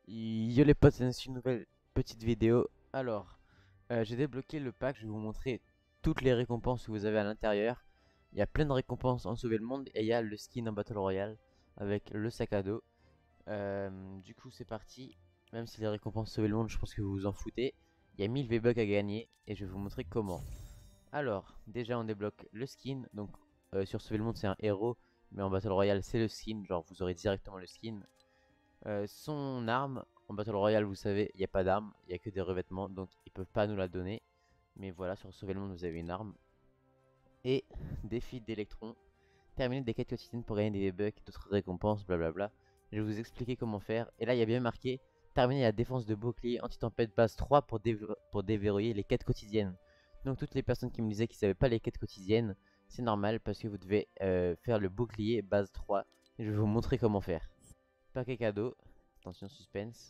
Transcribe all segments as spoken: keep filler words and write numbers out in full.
Yo les potes, c'est une nouvelle petite vidéo. Alors, euh, j'ai débloqué le pack, je vais vous montrer toutes les récompenses que vous avez à l'intérieur. Il y a plein de récompenses en Sauver le Monde et il y a le skin en Battle Royale avec le sac à dos. Euh, du coup, c'est parti. Même si les récompenses Sauver le Monde, je pense que vous vous en foutez. Il y a mille V-Bucks à gagner et je vais vous montrer comment. Alors, déjà on débloque le skin. Donc, euh, sur Sauver le Monde, c'est un héros, mais en Battle Royale, c'est le skin. Genre, vous aurez directement le skin. Euh, son arme, en Battle Royale, vous savez, il n'y a pas d'arme, il n'y a que des revêtements, donc ils peuvent pas nous la donner. Mais voilà, sur Sauver le Monde, vous avez une arme. Et défi d'électron. Terminer des quêtes quotidiennes pour gagner des V-Bucks, d'autres récompenses, blablabla. Je vais vous expliquer comment faire. Et là, il y a bien marqué terminer la défense de bouclier anti-tempête base trois pour, dév pour déverrouiller les quêtes quotidiennes. Donc, toutes les personnes qui me disaient qu'ils ne savaient pas les quêtes quotidiennes, c'est normal parce que vous devez euh, faire le bouclier base trois. Et je vais vous montrer comment faire. Paquet cadeau. Attention, suspense.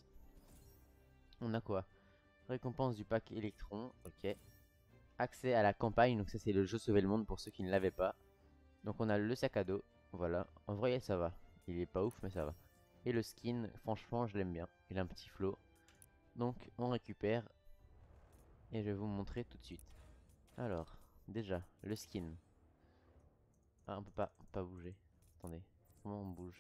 On a quoi? Récompense du pack électron. Ok. Accès à la campagne. Donc ça c'est le jeu Sauver le Monde pour ceux qui ne l'avaient pas. Donc on a le sac à dos. Voilà. En vrai ça va. Il est pas ouf mais ça va. Et le skin. Franchement je l'aime bien. Il a un petit flow. Donc on récupère. Et je vais vous montrer tout de suite. Alors. Déjà. Le skin. Ah on peut pas, on peut pas bouger. Attendez. Comment on bouge?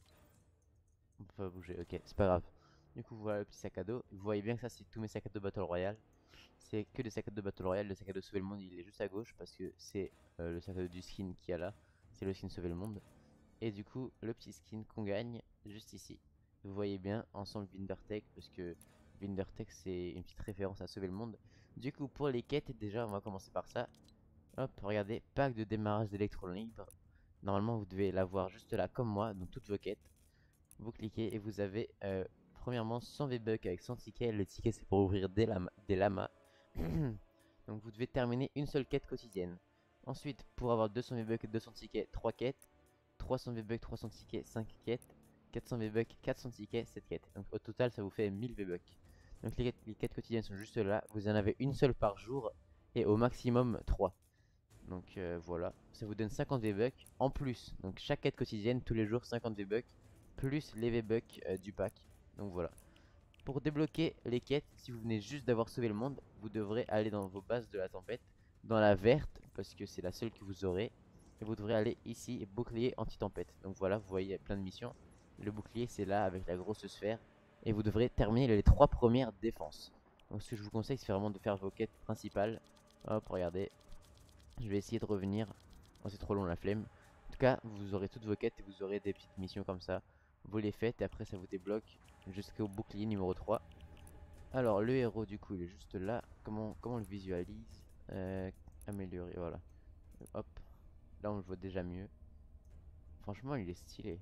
On peut pas bouger. Ok. C'est pas grave. Du coup voilà le petit sac à dos. Vous voyez bien que ça c'est tous mes sacs à dos Battle Royale. C'est que des sacs à dos Battle Royale. Le sac à dos Sauver le Monde il est juste à gauche parce que c'est euh, le sac à dos du skin qu'il y a là. C'est le skin Sauver le Monde. Et du coup le petit skin qu'on gagne juste ici. Vous voyez bien ensemble Wintertech parce que Wintertech c'est une petite référence à Sauver le Monde. Du coup pour les quêtes déjà on va commencer par ça. Hop regardez pack de démarrage d'électron libre. Normalement vous devez l'avoir juste là comme moi donc toutes vos quêtes. Vous cliquez et vous avez euh, premièrement cent V-Bucks avec cent tickets. Le ticket c'est pour ouvrir des, lama, des lamas. Donc vous devez terminer une seule quête quotidienne. Ensuite pour avoir deux cents V-Bucks et deux cents tickets, trois quêtes. trois cents V-Bucks, trois cents tickets, cinq quêtes. quatre cents V-Bucks, quatre cents tickets, sept quêtes. Donc au total ça vous fait mille V-Bucks. Donc les quêtes, les quêtes quotidiennes sont juste là. Vous en avez une seule par jour et au maximum trois. Donc euh, voilà, ça vous donne cinquante V-Bucks en plus. Donc chaque quête quotidienne, tous les jours cinquante V-Bucks, plus les V-Bucks euh, du pack. Donc voilà. Pour débloquer les quêtes, si vous venez juste d'avoir sauvé le monde, vous devrez aller dans vos bases de la tempête, dans la verte, parce que c'est la seule que vous aurez. Et vous devrez aller ici, bouclier anti-tempête. Donc voilà, vous voyez, il y a plein de missions. Le bouclier, c'est là, avec la grosse sphère. Et vous devrez terminer les trois premières défenses. Donc ce que je vous conseille, c'est vraiment de faire vos quêtes principales. Hop, regardez. Je vais essayer de revenir. Oh, c'est trop long la flemme. En tout cas, vous aurez toutes vos quêtes et vous aurez des petites missions comme ça. Vous les faites et après ça vous débloque jusqu'au bouclier numéro trois. Alors le héros du coup il est juste là. Comment, comment on le visualise? euh, Améliorer, voilà. Hop. Là on le voit déjà mieux. Franchement il est stylé.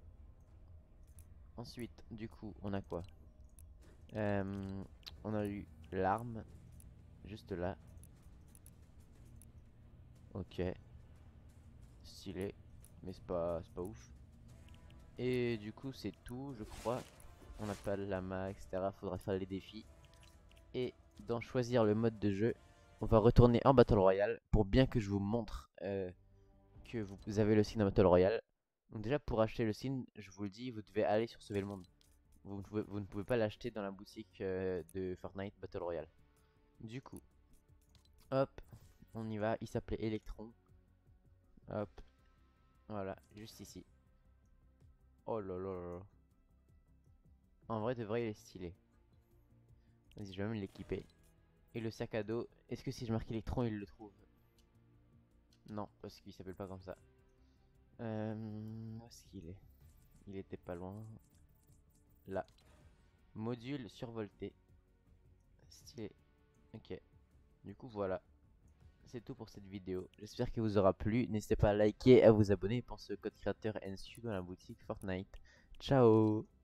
Ensuite du coup on a quoi? euh, On a eu l'arme. Juste là. Ok. Stylé. Mais c'est pas, c'est pas ouf. Et du coup c'est tout je crois. On n'a pas le lama etc. Faudra faire les défis. Et dans choisir le mode de jeu, on va retourner en Battle Royale pour bien que je vous montre euh, que vous avez le skin en Battle Royale. Donc déjà pour acheter le skin, je vous le dis, vous devez aller sur Sauver le Monde. Vous ne pouvez, vous ne pouvez pas l'acheter dans la boutique euh, de Fortnite Battle Royale. Du coup, hop, on y va. Il s'appelait Electron. Hop, voilà, juste ici. Oh là là là. En vrai, de vrai, il est stylé. Vas-y, je vais même l'équiper. Et le sac à dos, est-ce que si je marque Electron, il le trouve? Non, parce qu'il s'appelle pas comme ça. Euh, où est-ce qu'il est? Il était pas loin. Là. Module survolté. Stylé. Ok. Du coup, voilà. C'est tout pour cette vidéo. J'espère qu'elle vous aura plu. N'hésitez pas à liker et à vous abonner. Pense au code créateur N S U dans la boutique Fortnite. Ciao!